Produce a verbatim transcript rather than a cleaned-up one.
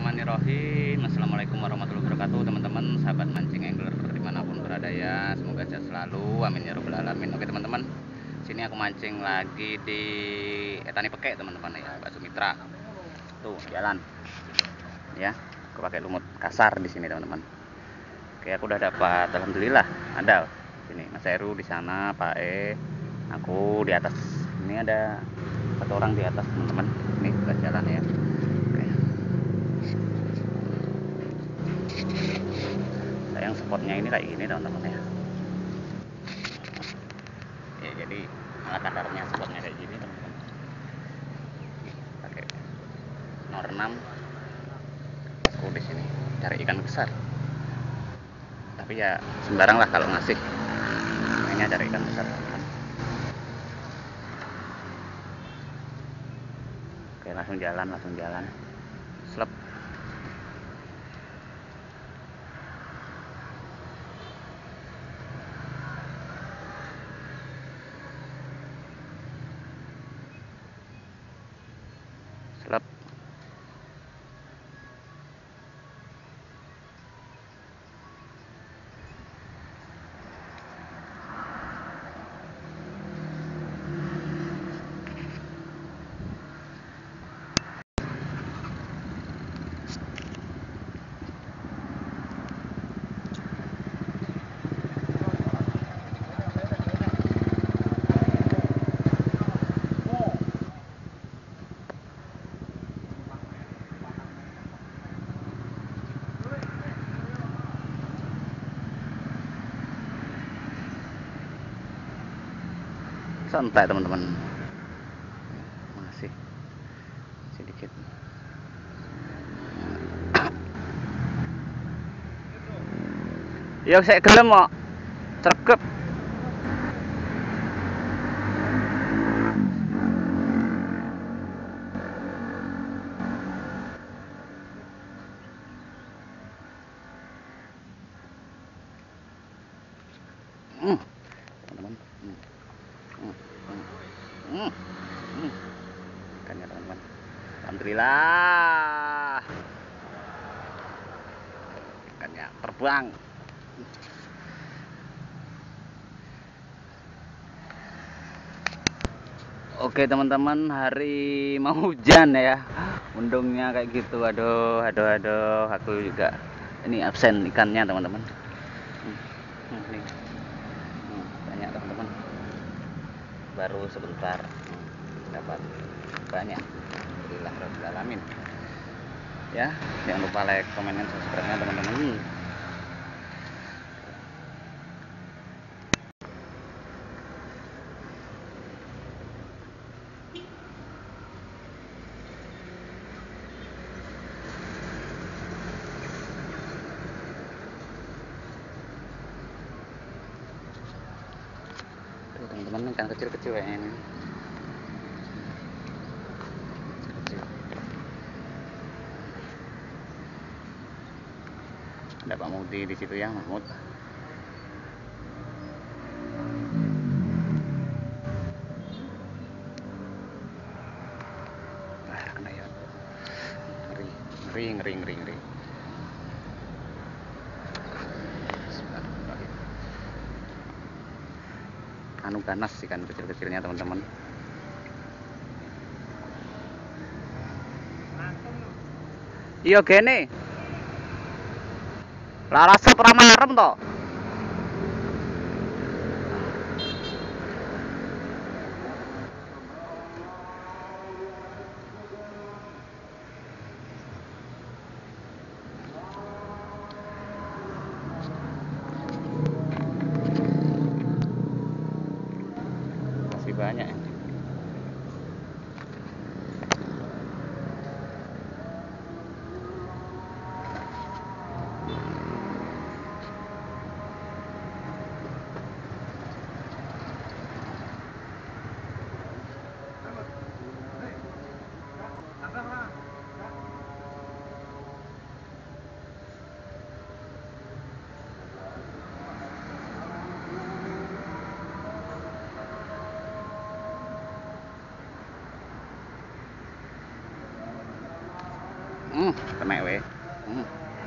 Bismillahirrahmanirrahim. Assalamualaikum warahmatullahi wabarakatuh, teman-teman, sahabat mancing angler dimanapun berada ya. Semoga sehat selalu, amin ya rabbal alamin. Oke teman-teman, sini aku mancing lagi di Etani Peke teman-teman ya, Pak Sumitra. Tuh jalan, ya. Aku pakai lumut kasar di sini teman-teman. Oke, aku udah dapat, alhamdulillah. Ada sini Mas Heru di sana, Pak E, aku di atas. Ini ada satu orang di atas teman-teman. Ini udah jalan ya. Sayang spotnya ini kayak gini teman-teman ya. Ya jadi malah kadarnya spotnya kayak gini teman-teman. Pakai nomor enam. Aku di sini cari ikan besar. Tapi ya sembarang lah kalau ngasih. Ini cari ikan besar teman-teman. Oke, langsung jalan, langsung jalan. Slep. Slep. Santai teman-teman, masih sedikit. Ya saya gelem kok cergep. Hmm, teman-teman. Hmm. Hmm. Hmm. Hmm. Hmm. Ikannya teman-teman. Alhamdulillah. Ikannya terbang. Oke teman-teman, hari mau hujan ya, undungnya kayak gitu. Aduh, aduh, aduh, aku juga ini absen ikannya teman-teman. Hmm, hmm, nih. Hmm, banyak teman-teman, baru sebentar hmm, dapat banyak. Alhamdulillah rabbil alamin. Ya, jangan lupa like, komen, dan subscribe-nya teman-teman. Teman-teman, ikan kecil-kecil kayaknya ini. Kecil. Ada Pak Mudi di situ ya, Mahmud. Wah, kena ya. Ngeri, ngeri, ngeri, ngeri, ngeri. Anu ganas ikan kecil-kecilnya teman-teman. Iya gene. Lah rasa ora marem to. Masih banyak ya. Hmm, temek we. Hmm.